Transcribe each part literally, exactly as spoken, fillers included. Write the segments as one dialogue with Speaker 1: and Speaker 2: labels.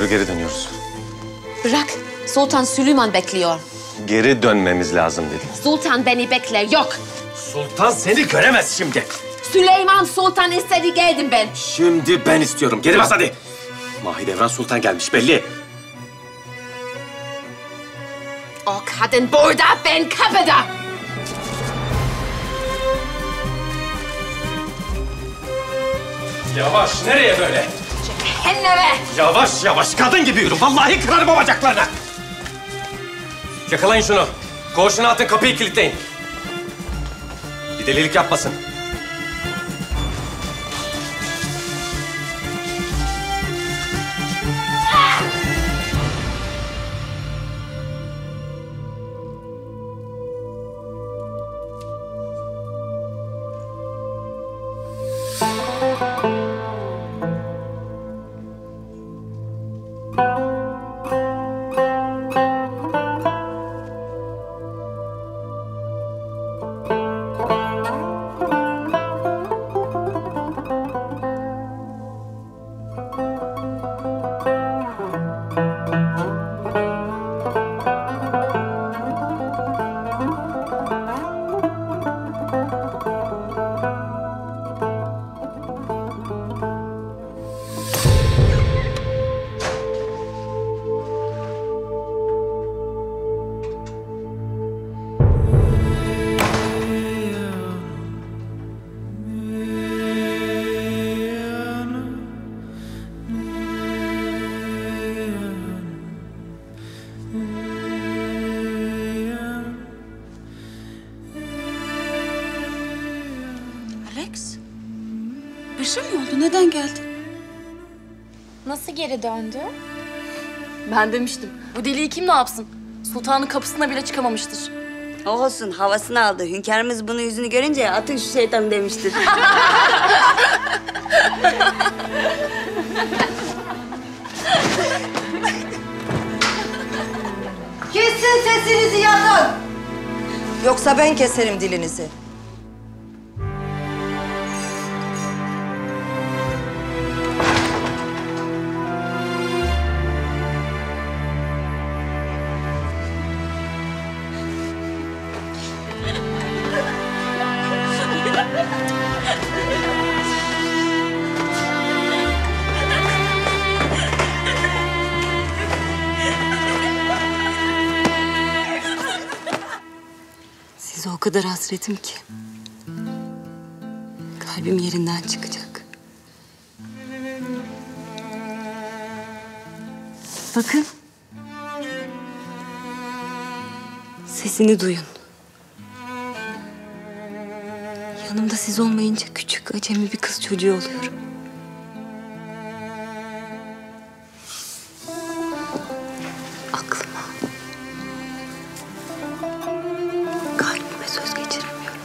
Speaker 1: doğru geri dönüyoruz.
Speaker 2: Bırak. Sultan Süleyman bekliyor.
Speaker 1: Geri dönmemiz lazım dedim.
Speaker 2: Sultan beni bekler. Yok.
Speaker 1: Sultan seni göremez şimdi.
Speaker 2: Süleyman Sultan istedi, geldim ben.
Speaker 1: Şimdi ben istiyorum. Geri bas hadi. Mahidevran Sultan gelmiş belli.
Speaker 2: O kadın burada, ben kapıda.
Speaker 1: Yavaş, nereye böyle?
Speaker 2: Cehenneme.
Speaker 1: Yavaş yavaş, kadın gibi yürü. Vallahi kırarım o bacaklarını. Yakalayın şunu. Koğuşuna atın, kapıyı kilitleyin. Bir delilik yapmasın.
Speaker 3: Alex, bir şey mi oldu? Neden geldin?
Speaker 4: Nasıl geri döndü?
Speaker 5: Ben demiştim. Bu deliği kim ne yapsın? Sultanın kapısına bile çıkamamıştır.
Speaker 3: Olsun, havasını aldı. Hünkârımız bunun yüzünü görünce atın şu şeytanı demiştir.
Speaker 6: Kesin sesinizi, yatın! Yoksa ben keserim dilinizi.
Speaker 3: Size o kadar hasretim ki. Kalbim yerinden çıkacak. Bakın. Sesini duyun. Yanımda siz olmayınca küçük, acemi bir kız çocuğu oluyorum. Aklıma, kalbime söz geçiremiyorum.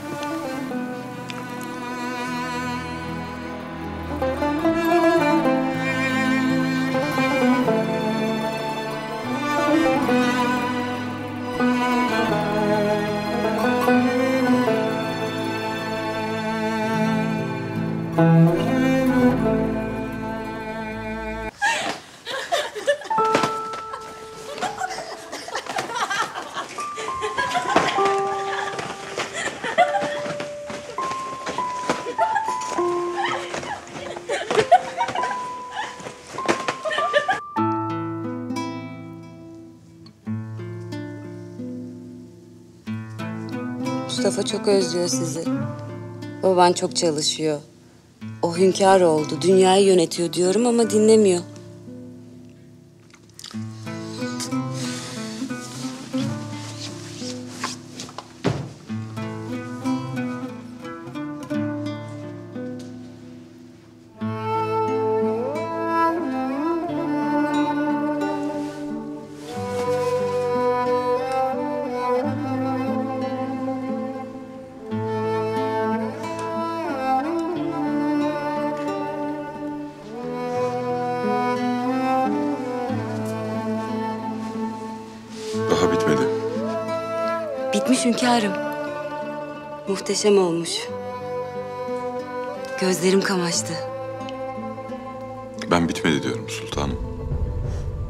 Speaker 3: Mustafa çok özlüyor sizi. Baban çok çalışıyor. O hünkâr oldu, dünyayı yönetiyor diyorum ama dinlemiyor.
Speaker 7: Daha bitmedi.
Speaker 3: Bitmiş hünkârım. Muhteşem olmuş. Gözlerim kamaştı.
Speaker 7: Ben bitmedi diyorum sultanım.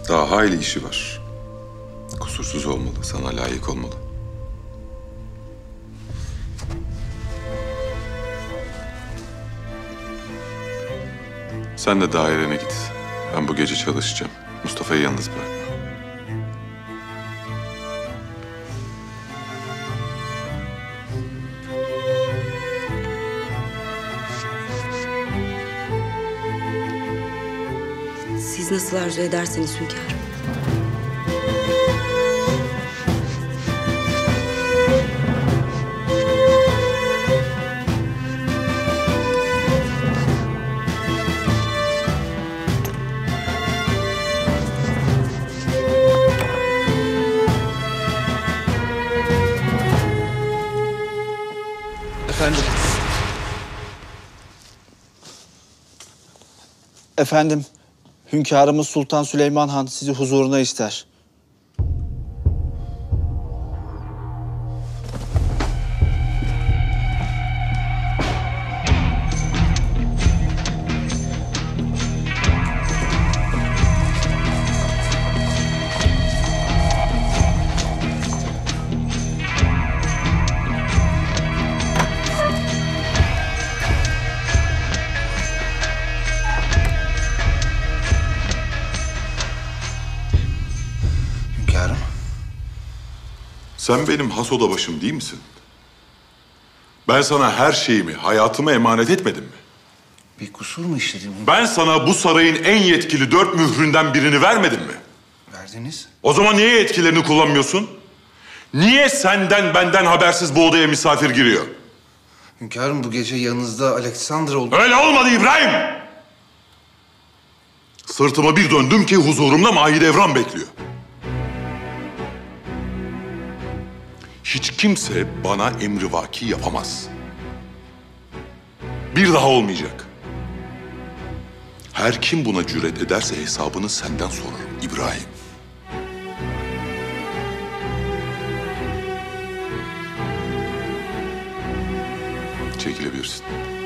Speaker 7: Daha hayli işi var. Kusursuz olmalı, sana layık olmalı. Sen de dairene git. Ben bu gece çalışacağım. Mustafa'yı yalnız bırakma.
Speaker 3: Siz nasıl arzu ederseniz hünkârım.
Speaker 8: Efendim. Efendim, hünkârımız Sultan Süleyman Han sizi huzuruna ister.
Speaker 9: Hünkârım.
Speaker 7: Sen benim has odabaşım değil misin? Ben sana her şeyimi, hayatımı emanet etmedim mi?
Speaker 9: Bir kusur mu işledim?
Speaker 7: Ben sana bu sarayın en yetkili dört mühründen birini vermedim mi?
Speaker 9: Verdiniz.
Speaker 7: O zaman niye yetkilerini kullanmıyorsun? Niye senden benden habersiz bu odaya misafir giriyor?
Speaker 9: Hünkârım, bu gece yanınızda Alexander oldu.
Speaker 7: Öyle olmadı İbrahim! Sırtıma bir döndüm ki huzurumda Mahidevran bekliyor. Hiç kimse bana emrivaki yapamaz. Bir daha olmayacak. Her kim buna cüret ederse hesabını senden sorarım İbrahim. Çekilebilirsin.